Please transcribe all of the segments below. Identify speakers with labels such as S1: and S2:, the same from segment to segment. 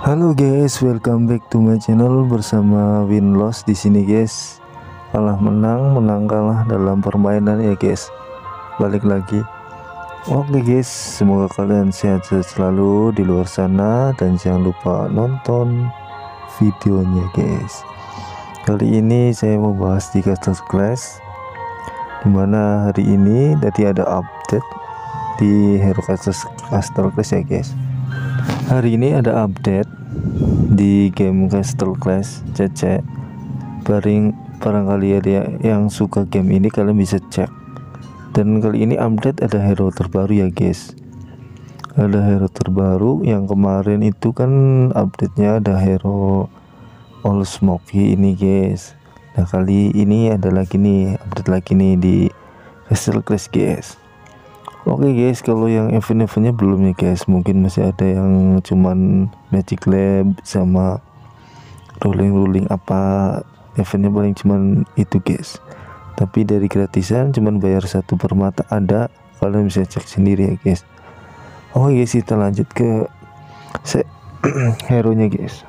S1: Halo guys, welcome back to my channel bersama win loss di sini guys. Kalah menang, menang kalah dalam permainan ya guys. Balik lagi. Oke guys, semoga kalian sehat selalu di luar sana dan jangan lupa nonton videonya guys. Kali ini saya mau bahas di Castle Clash, dimana hari ini tadi ada update di Hero Castle Clash ya guys. Hari ini ada update di game Castle Clash CC. Barangkali ada yang suka game ini, kalian bisa cek. Dan kali ini update ada hero terbaru ya guys. Ada hero terbaru yang kemarin itu kan update-nya ada hero All Smoky ini guys. Nah kali ini ada lagi nih update lagi nih di Castle Clash guys. Oke guys, kalau yang event-eventnya belum ya guys, mungkin masih ada yang cuman Magic Lab sama rolling apa, eventnya paling cuman itu guys. Tapi dari gratisan cuman bayar 1 permata ada, kalian bisa cek sendiri ya guys. Oke guys, kita lanjut ke hero nya guys.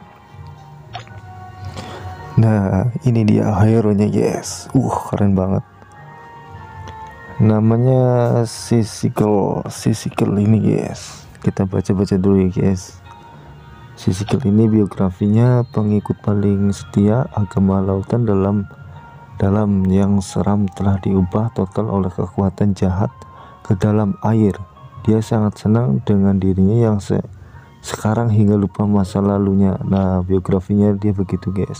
S1: Nah ini dia hero nya guys, keren banget. Namanya Sisikel ini guys. Kita baca-baca dulu ya guys. Sisikel ini biografinya pengikut paling setia agama lautan dalam yang seram telah diubah total oleh kekuatan jahat ke dalam air. Dia sangat senang dengan dirinya yang sekarang hingga lupa masa lalunya. Nah biografinya dia begitu guys.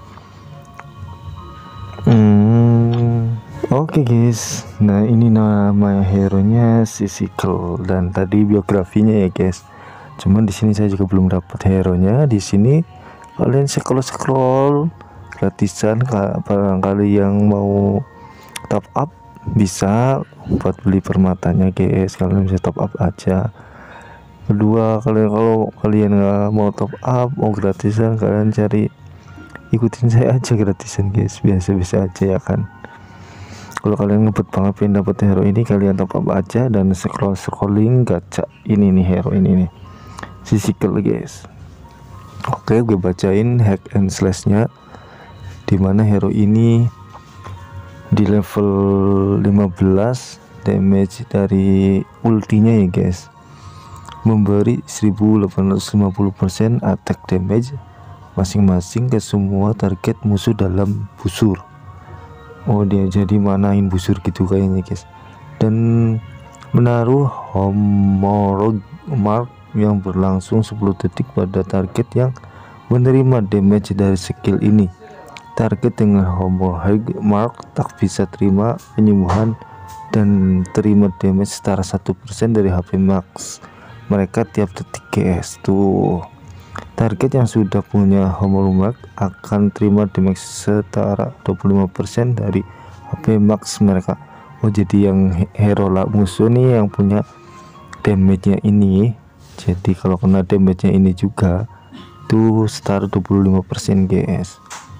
S1: Oke guys, nah ini nama hero nya Sisikel dan tadi biografinya ya guys. Cuman di sini saya juga belum dapat hero nya. Di sini kalian scroll gratisan, barangkali yang mau top up bisa buat beli permatanya guys. Kalian bisa top up aja. Kedua, kalau kalian nggak mau top up, mau gratisan, kalian cari, ikutin saya aja gratisan guys, biasa-biasa aja ya kan. Kalau kalian ngebet banget pengen dapet hero ini, kalian top up aja dan scrolling gacha ini nih, hero ini nih Sisikel guys. Oke, gue bacain hack and slash nya, dimana hero ini di level 15 damage dari ultinya ya guys, memberi 1850% attack damage masing-masing ke semua target musuh dalam busur. Dia jadi manain busur gitu kayaknya guys. Dan menaruh homolog mark yang berlangsung 10 detik pada target yang menerima damage dari skill ini. Target dengan homolog mark tak bisa terima penyembuhan dan terima damage setara 1% dari HP max mereka tiap detik guys. Tuh, target yang sudah punya homolog akan terima damage setara 25% dari HP max mereka. Jadi yang hero lah musuh nih yang punya damage nya ini, jadi kalau kena damage nya ini juga tuh setara 25% guys.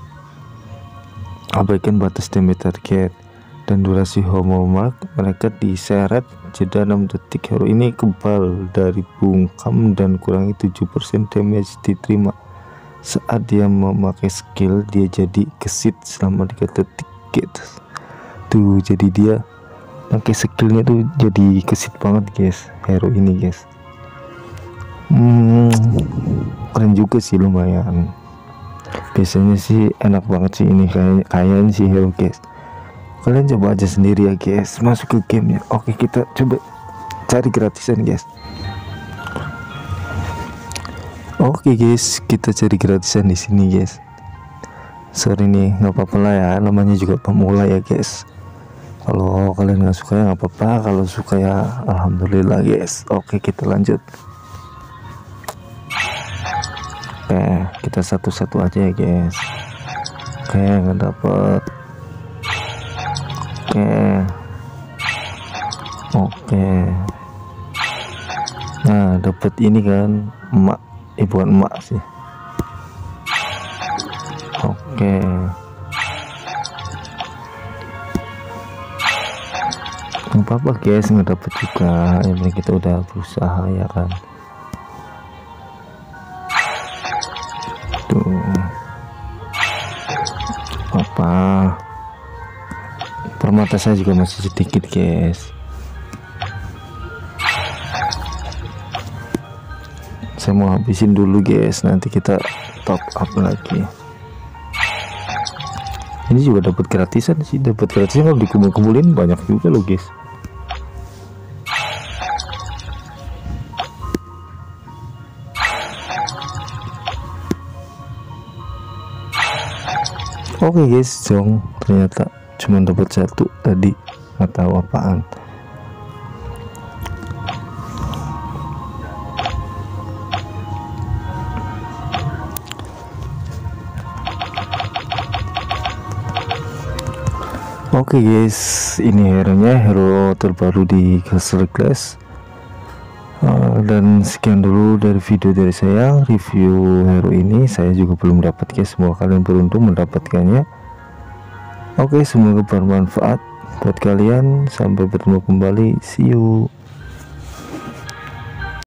S1: Abaikan batas damage target dan durasi homolog mereka diseret jeda 6 detik. Hero ini kebal dari bungkam dan kurangi 7% damage diterima saat dia memakai skill. Dia jadi gesit selama 3 detik gitu. Tuh, jadi dia pakai skillnya tuh jadi gesit banget guys hero ini guys. Keren juga sih, lumayan. Biasanya sih enak banget sih ini, kayaknya sih hero guys. Kalian coba aja sendiri ya guys, masuk ke gamenya. Oke, kita coba cari gratisan guys. Oke guys, kita cari gratisan di sini guys. Sorry nih, nggak apa-apa lah ya, namanya juga pemula ya guys. Kalau kalian nggak suka ya nggak apa-apa, kalau suka ya alhamdulillah guys. Oke, kita lanjut. Oke, kita satu-satu aja ya guys. Oke, nggak dapet. Oke. Nah, dapat ini kan emak, bukan emak sih. Oke. Nggak apa-apa guys, nggak dapet juga. Yang penting kita udah berusaha ya kan. Tuh apa, permata saya juga masih sedikit guys. Saya mau habisin dulu guys, nanti kita top up lagi. Ini juga dapat gratisan sih, dapat gratisan kalau dikumpul-kumpulin banyak juga loh guys. Oke guys, Jong ternyata cuma dapat satu tadi, nggak tahu apaan. Oke guys, ini hero terbaru di Castle Clash. Dan sekian dulu dari video dari saya, review hero ini. Saya juga belum dapat guys, semoga kalian beruntung mendapatkannya. Oke, semoga bermanfaat buat kalian. Sampai bertemu kembali, see you.